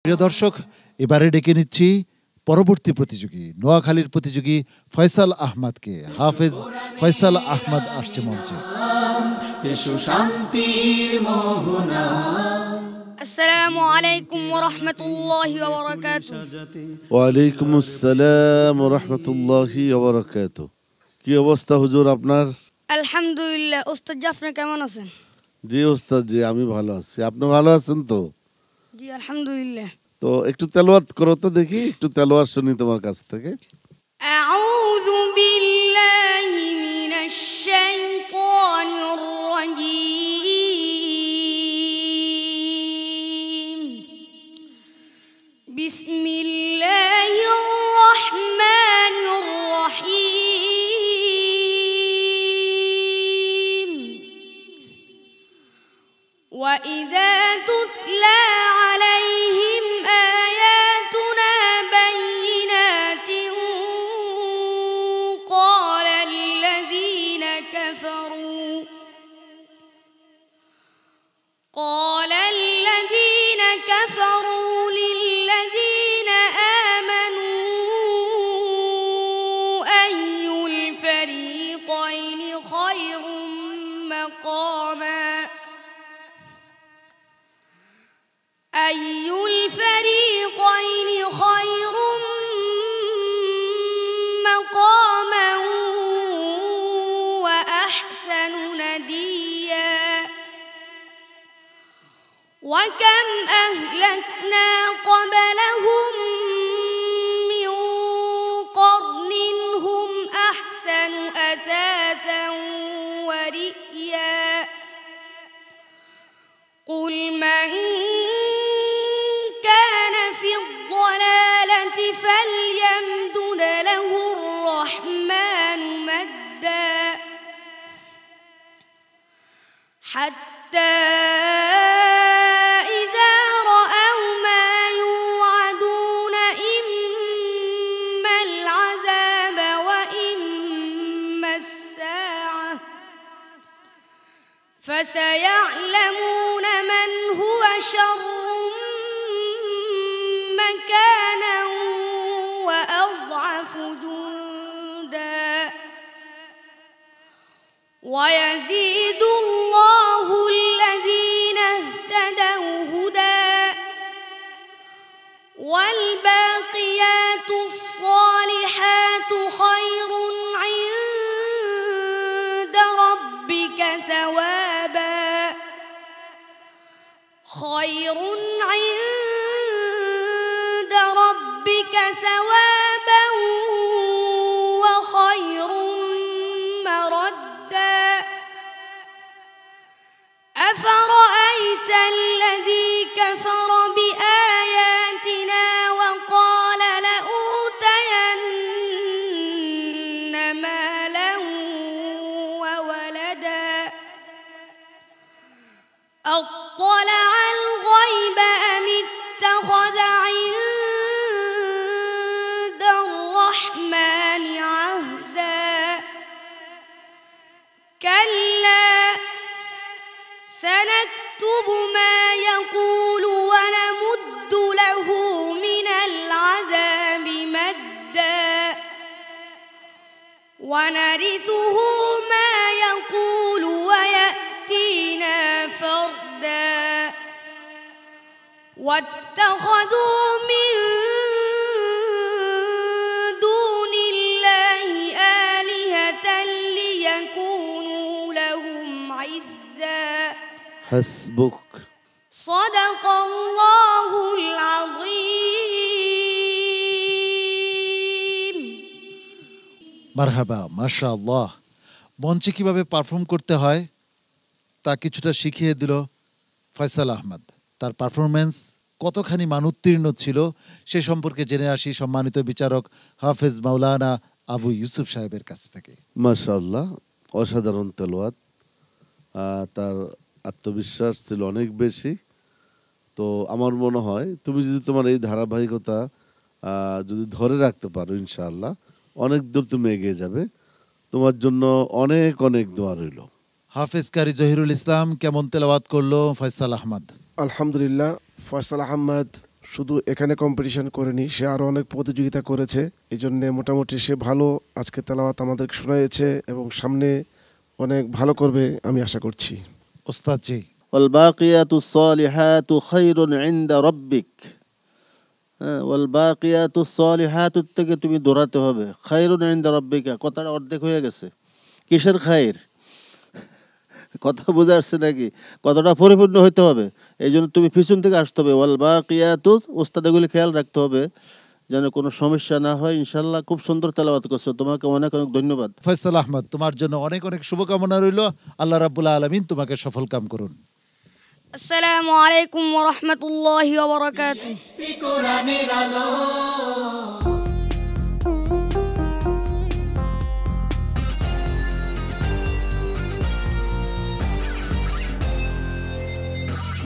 প্রিয় দর্শক, এবারে ডেকে নিচ্ছি পরবর্তী প্রতিযোগী, নোয়াখালীর প্রতিযোগী ফয়সাল আহমদকে। হাফেজ ফয়সাল আহমদ আসছে মঞ্চে। আসসালামু আলাইকুম ওয়া রাহমাতুল্লাহি ওয়া বারাকাতুহু। ওয়া আলাইকুম আসসালাম ওয়া রাহমাতুল্লাহি ওয়া বারাকাতুহু। কি অবস্থা হুজুর আপনার? আলহামদুলিল্লাহ। ওস্তাদ জাফর কেমন আছেন? জি ওস্তাদ জি, আমি ভালো আছি। আপনি ভালো আছেন তো? জি আলহামদুলিল্লাহ। তো একটু তেলাওয়াত করো তো দেখি, একটু তেলাওয়াত শুনি তোমার কাছ থেকে। আউযু বিল্লাহি মিনাশ শাইতানির রাজীম। বিসমিল্লাহির রাহমানির রাহিম। ওয়া ইযা তুতলা আলাইহিম আয়াতুনা বায়িনাতিন قال الذين كفروا للذين آمنوا أي الفريقين خير مقاما أي الفريقين خير مقاما وأحسن نديا وكم أهلكنا قبلهم من قرن هم أحسن أثاثا ورئيا قل من كان في الضلالة فليمدد له الرحمن مدا حتى إذا رأوا ما يوعدون إما العذاب وإما الساعة فسيعلمون من هو شر مكانا وأضعف جندا ويزيد الله الذين اهتدوا هدى والباقيات الصالحات خير عند ربك ثوابا خير عند ربك ثوابا وخير مردا أفرأيت الذي كفر بآياتنا وقال لأوتين مالا وولدا أطلع الغيب أم اتخذ عند الرحمن عهدا كلا سنكتب ما يقول ونمد له من العذاب مدا ونرثه ما يقول ويأتينا فردا واتخذوا من دون الله آلهة ليكونوا لهم عزا حسبك صدق الله العظيم মারহাবা, মাশাআল্লাহ। মঞ্চে কিভাবে পারফর্ম করতে হয় তা কিছুটা শিখিয়ে দিল ফয়সাল আহমদ। তার পারফরমেন্স কতখানি মানোত্তীর্ণ ছিল সে সম্পর্কে জেনে আসি সম্মানিত বিচারক হাফেজ মাওলানা আবু ইউসুফ সাহেবের কাছ থেকে। মাশাআল্লাহ, অসাধারণ তেলাওয়াত। তার আত্মবিশ্বাস ছিল অনেক বেশি। তো আমার মনে হয় তুমি যদি তোমার এই ধারাবাহিকতা যদি ধরে রাখতে পারো, ইনশাআল্লাহ অনেক দূর তুমি এগিয়ে যাবে। তোমার জন্য অনেক অনেক দোয়া রইল। হাফেজ কারি জহিরুল ইসলাম কেমন তেলাওয়াত করলো ফয়সাল আহমদ? আলহামদুলিল্লাহ, ফয়সাল আহমদ শুধু এখানে কম্পিটিশন করেনি, সে আরও অনেক প্রতিযোগিতা করেছে। এই জন্যে মোটামুটি সে ভালো আজকে তেলাওয়াত আমাদেরকে শোনাইছে এবং সামনে অনেক ভালো করবে আমি আশা করছি। ওস্তাদ জি। ওয়ালবাকিয়াতুস সালিহাতু খায়রুন ইনদা রাব্বিক। হ্যাঁ, ওয়ালবাকিয়াতুস সালিহাতু থেকে তুমি দৌড়াতে হবে, খায়রুন ইনদা রাব্বিকা, কথাটা অর্ধেক হয়ে গেছে। কিসের খায়ের? কথা বোঝা আসছে নাকি? কতটা পরিপূর্ণ হইতে হবে, এই জন্য তুমি পিছন থেকে আসতে হবে। ওয়ালবাকিয়াতু, ওস্তাদ এগুলি খেয়াল রাখতে হবে যেন কোনো সমস্যা না হয়। ইনশাল্লাহ খুব সুন্দর তেলাওয়াত করছো, তোমাকে অনেক অনেক ধন্যবাদ। ফয়সাল আহমদ, তোমার জন্য অনেক অনেক শুভকামনা রইল। আল্লাহ রাব্বুল আলামিন তোমাকে সফল কাম করুন। আসসালামু আলাইকুম ওয়া রাহমাতুল্লাহি ওয়া বারাকাতুহু। কোরআনের আলো